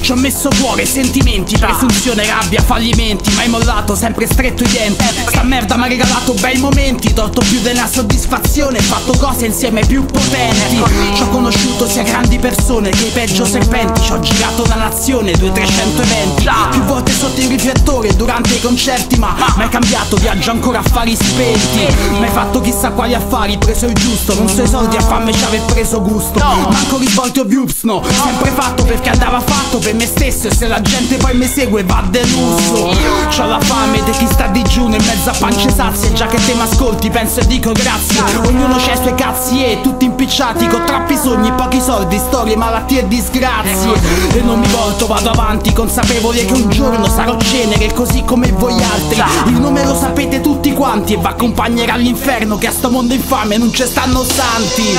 Ci ho messo cuore, sentimenti, presunzione, rabbia, fallimenti, mai mollato, sempre stretto i denti. Sta merda m'ha regalato bei momenti, torto più della soddisfazione, fatto cose insieme ai più potenti. Ci ho conosciuto sia grandi persone che i peggio serpenti. Ci ho girato la nazione, 200-300 eventi, più volte sotto il riflettore durante i concerti, ma mai cambiato, viaggio ancora affari spenti. Mai fatto chissà quali affari, preso il giusto, non so i soldi a fame ci aver preso gusto. Manco risvolti o views, no, sempre fatto perché andava fatto per me stesso, e se la gente poi mi segue va deluso. C'ho la fame di chi sta digiuno in mezzo a pance sazie, già che te m'ascolti penso e dico grazie. Ognuno c'ha i suoi cazzi e tutti impicciati con troppi sogni, pochi soldi, storie, malattie e disgrazie. E non mi volto, vado avanti consapevole che un giorno sarò cenere così come voi altri. Il nome lo sapete tutti quanti e v'accompagnerà all'inferno, che a sto mondo infame non ci stanno santi.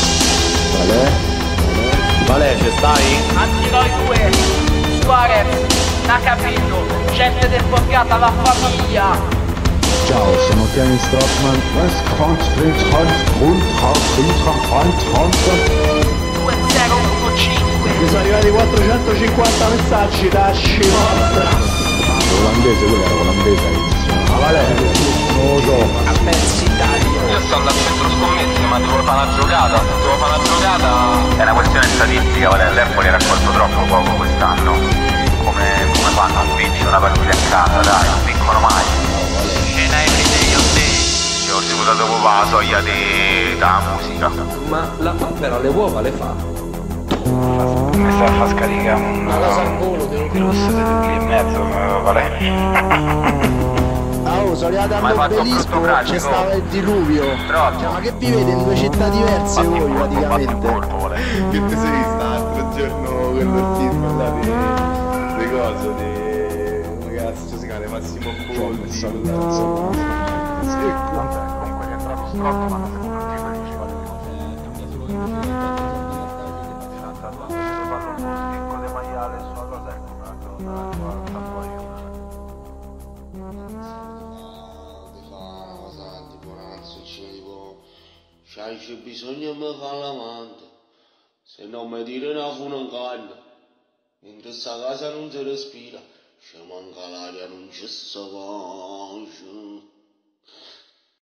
Vale, ci stai? Anzi noi due, Suarez, n'ha capito, gente deportata la famiglia. Ciao, sono Kenny Strockman. Was kommt, springt, runter, 2015. Mi sono arrivati 450 messaggi da scimostra. Olandese, quella era olandese. Ma Vale, non lo so. A pezzi Italia. Io sto andando al centro scommesse, ma devo fare una giocata. È una questione statistica, vale, l'Empoli ha raccolto troppo poco quest'anno. Come fanno? Non vinci una partita a casa, dai, non vincono mai. Scena everyday on day. Io ho ricordato proprio la soglia della musica. Ma però le uova le fa. Mi sta a far scaricare Una cosa al volo, devo virus lì in mezzo, vale. Sono arrivato Ma hai fatto all'obelisco, brutto c'è grafico? stava il diluvio. Troppo. Cioè, ma che vivete in due città diverse voi praticamente? Che ti sei vista l'altro giorno quello film là di coso di ragazzi, si chiama Massimo Boldi. Comunque è entrato Scott, ma non si può dire quelli ci vale più. È andato a fare un picco di maiale sulla cosa, ecco, sta fuori. C'è bisogno di fare l'amante, se non mi tira una fune in canna, in questa casa non si respira, ci manca l'aria, non ci si pace.